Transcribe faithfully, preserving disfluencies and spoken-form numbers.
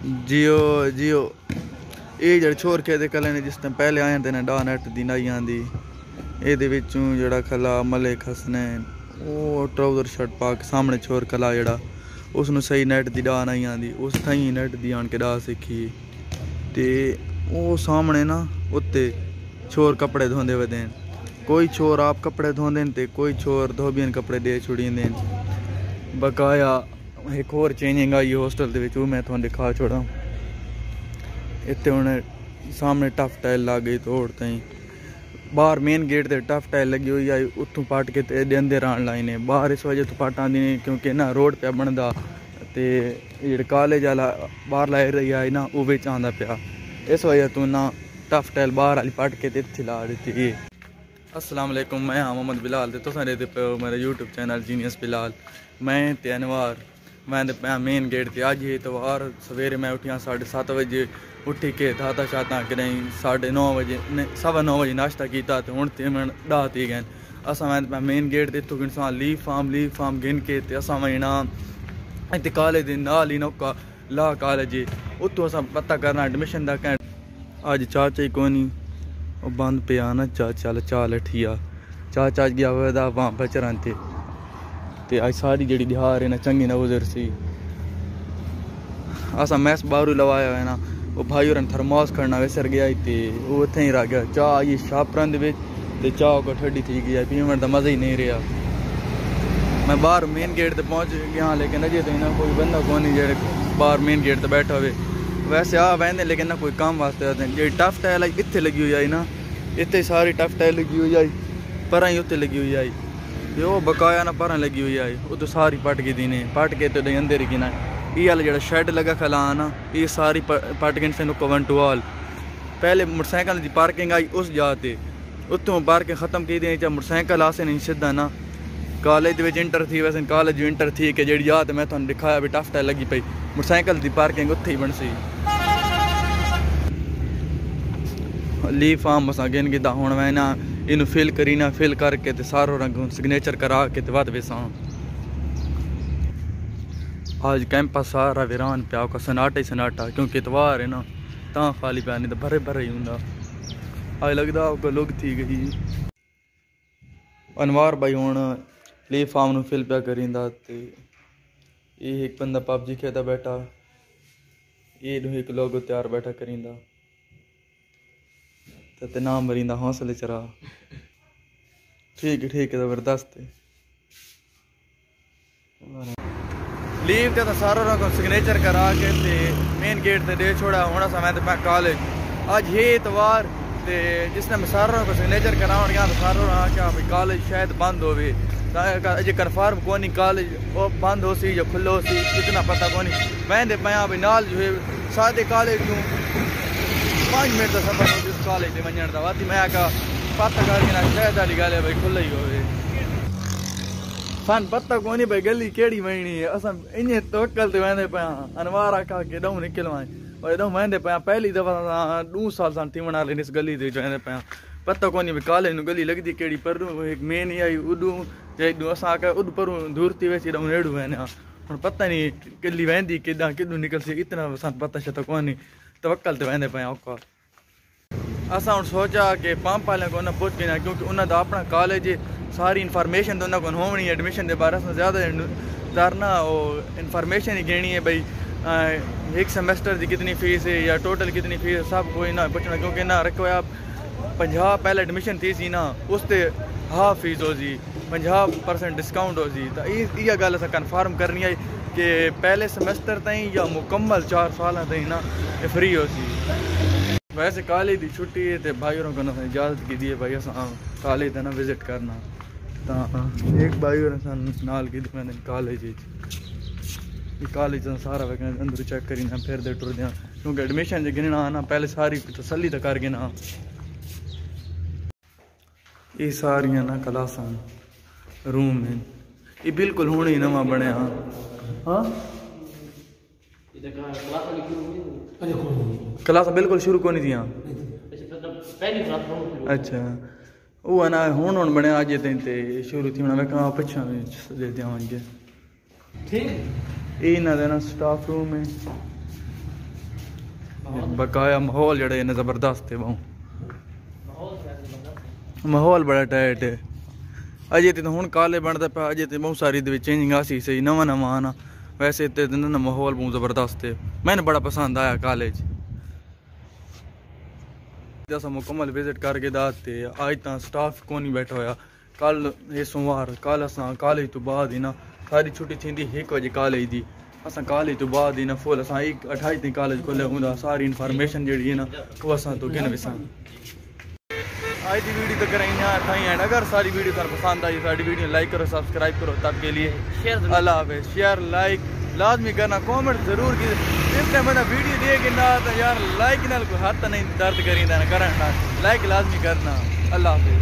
जियो जियो ये जेह्ड़े छोर के कले ने जिस टाइम पहले आए थे ना डा नैट दी नाई आंदी एह्दे विचों जेह्ड़ा खला मलिक हसनैन ओह् ट्राउजर शर्ट पा के सामने छोर कला जेह्ड़ा उसनूं सही नैट दी डा नहीं आंदी उस थाई नैट दी आन के डा सिक्खी ते ओह् सामने ना उत्ते छोर कपड़े धोंदे वदे न कोई छोर आप कपड़े धोंदे न ते कोई छोर धोबियन कपड़े दे छुड़ींदे न बकाया एक होर चेंजिंग आई होस्टल दे विच ओह् मैं तुहानूं दिखा छोड़ां इत्थे हुण सामने टफ टाइल ला गई तोड़ ताईं बाहर मेन गेट ते टफ टाइल लगी हुई आई उत्थों पट के ते एह्दे अंदर आन लाई ने बाहर इस वजह तो पट आंदी ने क्योंकि ना रोड पे बनदा ते जेह्ड़े कॉलेज आह्ला बाहरला एरिया आई ना ओह् बिच आंदा पिया इस वजह तो ना टफ टाइल बाहर आह्ली पट के ते इत्थे ला दित्ती। अस्सलाम वालेकुम मैं हाँ मोहम्मद बिलाल ते तुसां रहदे पे हो मेरा यूट्यूब चैनल जीनियस बिलाल मैं ते अनवार मैं ते पे मेन गेट ते अज इतवार सवेरे मैं उठिया साढ़े सत्त बजे उठी के दाता शाता करें साढ़े नौ बजे सवा नौ बजे नाश्ता किया तो हूँ ते मैं डाह थी गए असा मैं मेन गेट ते इत्थों गिनसां लीव फार्म लीव फार्म गिन के ते असा वजना इतने कॉलेज दे नाल ही नौका ला कॉलेज उत्थों असा पता करना एडमिशन दा कैं अज चाचा ही कोनी ओह् बंद पे ना चाचा चल चाह लठिया चाचा गया वह वहाँ बचरां ते ते अज सारी जी दिहार है ना चंगी ना गुजर सी असा मैस बारू लवाया है ना वो भाई और थर्मास खड़ना विसर गया ते वो इत्थें ही रह गया चाह आई छापरन दे ते चाह को ठंडी थी गई पीवन का मज़ा ही नहीं रहा मैं बाहर मेन गेट ते पहुँच गया लेकिन अजे तो ना कोई बंदा कौन नहीं जेह्ड़े बाहर मेन गेट ते बैठा हुए वैसे आ बहते लेकिन ना कोई काम वास्ते आते जी टफ टाइल आई इत्थे लगी हुई आई ना इतने सारी टफ टाइल लगी हुई आई पर ही उत्ते लगी हुई आई ते ओह् बकाया ना पर लगी हुई आई वो तो सारी पट गई ने पट के तो अंदर ही गिना ये वाला जो शेड लगा खला ना ये सारी पट गए से नुक वन टू ऑल पहले मोटरसाइकिल की पार्किंग आई उस जगह ते उत्तों पार्किंग खत्म की दी चाहे मोटरसाइकिल आसे नहीं सीधा ना कॉलेज इंटर थी वैसे कॉलेज इंटर थी कि जी जगह मैं तुहानूं दिखाया भी टफ टाइल लगी पई मोटरसाइकिल की पार्किंग उत्थे ही बन सी लीव फार्म असां गिन गिदा हुण मैं ना इनू फिल करी ना फिल करके ते सारो रंग सिग्नेचर करा के ते वध वेसां आज कैंपस सारा वीरान पिया का सनाटा ही सनाटा क्योंकि इतवार है ना तां खाली पिया नहीं तो भरे भरे ही होंदा आज लगदा को लुक थी गई अनवार भाई हुण लीव फार्म नू फिल पिया करींदा ते ये एक बंदा पबजी खेलदा बैठा ये एक लोगो तैयार बैठा करींदा ते नाम मरींदा हौसले चरा ठीक है ठीक है ज़बरदस्त है लीव ते सारों को सिग्नेचर करा के ते मेन गेट ते दे छोड़ा होना समय तो मैं कॉलेज अज ये इतवार ते जिसने मैं सारों को सिग्नेचर कराउन गया तो सारों क्या भाई कॉलेज शायद बंद हो अजे कन्फर्म कोनी कॉलेज वो बंद हो सी जो खुलो सी इतना पता कोनी मैं दे पाया भाई नाल जो है सादे कॉलेज तू पाँच मिनट का सफर हो जिस कॉलेज से वजन का वाती मैं आका पता करके शायद वाली गल है भाई खुला ही हो सन पता कोनी भाई गली केड़ी वहनी है असां इन्हें तवक्कल ते वेंदे पिया अनवार आखा के ॾऊं निकलवां और ॾऊं वेंदे पिया पहली दफ़ा ॾूं साल सन थी वञा इस गली ते वेंदे पिया पता कोनी भाई कॉलेज नूं गली लगदी केड़ी पर एक मेन ही आई उॾूं जेॾूं असां आखा उॾ परूं दूर थी वेसी ॾऊं नेड़ू वेंदा हुण पता नहीं गली वेंदी किदां किॾूं निकलसी इतना सन पता छता कोनी तवक्कल ते वेंदे पिया औखा असां हुण सोचा कि पंप वाले को न पुछ गिना क्योंकि उन्हों का अपना कॉलेज सारी इन्फॉर्मेशन तो उन्होंने को होनी एडमिशन के बारे में ज़्यादा तरना वो इन्फॉर्मेशन ही गिनी है भाई एक सेमेस्टर की कितनी फीस है या टोटल कितनी फीस है सब कोई ना पूछना क्योंकि ना रखो आप पंजाह पहले एडमिशन थी सी ना उससे हाफ फीस हो सी पंजाह परसेंट डिस्काउंट हो सी तो यह गल अस कन्फर्म करनी है कि पहले सेमेस्टर ताईं या मुकम्मल चार साल ताईं ना फ्री हो सी वैसे कॉलेज की छुट्टी है तो भाई और को इजाज़त की दी है भाई अस कॉलेज ना विजिट करना तो एक भाई और नाल की मैंने कॉलेज कॉलेज सारा अंदर चेक करी ना फिर दे टुरदे क्योंकि एडमिशन जो गिनना ना पहले सारी तसली तो कर गिना ये सारिया ना क्लासा रूम है ये बिल्कुल हूँ ही नवा बनया हाँ क्लास बिल्कुल शुरू को नहीं थी अच्छा वो है ना हूँ हूँ बने अज दिन ते शुरू थी मैं कहा पिछा दे देंगे ठीक ये ना देना स्टाफ रूम है बकाया माहौल जड़ा इन्हें जबरदस्त है बहु माहौल बड़ा टाइट है अजे तो हूँ काले बनता पाया अजे तो बहुत सारी चेंजिंग आसी सही नवा नवा आना वैसे तो ना माहौल बहुत जबरदस्त है मैंने बड़ा पसंद आया कॉलेज अस मुकम्मल विजिट करके दाते अज तो स्टाफ को नहीं बैठा होया कल ये सोमवार कल अस कॉलेज तो बाद ही ना सारी छुट्टी थी एक बजे कॉलेज की अस कॉलेज तो बाद ही ना फुल अस एक अठाई तीन कॉलेज खोलिया होंगे सारी इन्फॉर्मेशन जी है ना वो अस तो गिन विसा आज की वीडियो तो करें थाई है अगर सारी वीडियो सर पसंद आई सारी वीडियो लाइक करो सब्सक्राइब करो तब के लिए अल्लाह हाफिज़ शेयर लाइक लाजमी करना कमेंट जरूर की जिस टाइम बंदा वीडियो देखे ना तो यार लाइक नाल कोई हाथ नहीं दर्द करी करना लाइक लाजमी करना अल्लाह हाफिज़।